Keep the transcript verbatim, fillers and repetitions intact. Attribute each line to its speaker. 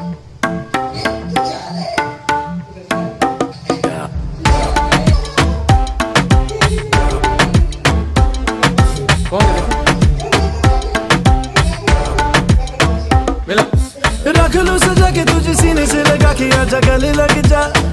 Speaker 1: रख लो सजा के तुझे सीने से लगा के आजा गले लग जा।